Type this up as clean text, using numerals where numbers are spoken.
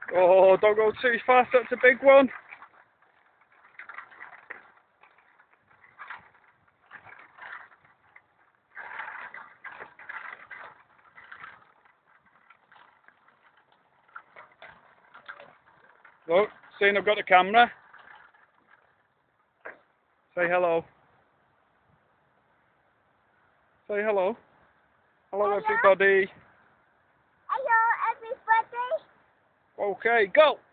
Oh, don't go too fast, that's a big one. Look, seeing I've got the camera. Say hello. Say hello. Hello, everybody. Hello, everybody. Okay, go.